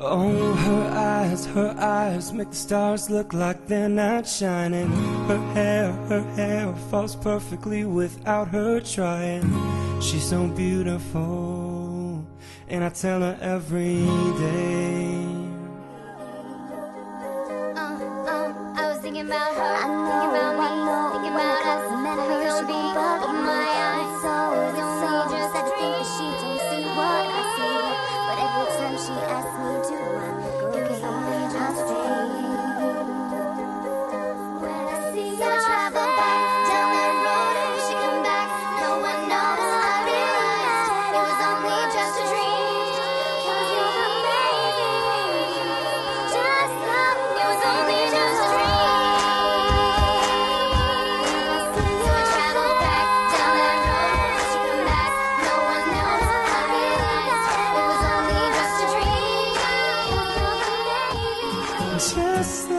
Oh, her eyes make the stars look like they're not shining. Her hair falls perfectly without her trying. She's so beautiful, and I tell her every day. I was thinking about her, thinking about me, thinking about us. Her beauty opened my eyes. It was only just a dream. She don't see what I see, but every time she asks me to run, it was only just a dream. When I see you travel back down that road and she come back, no one knows. I realized it was only just a dream. 'Cause you're amazing, just love. It was only just a dream. So I travel back down that road and she come back, no one knows. I realized it was only just a dream. Just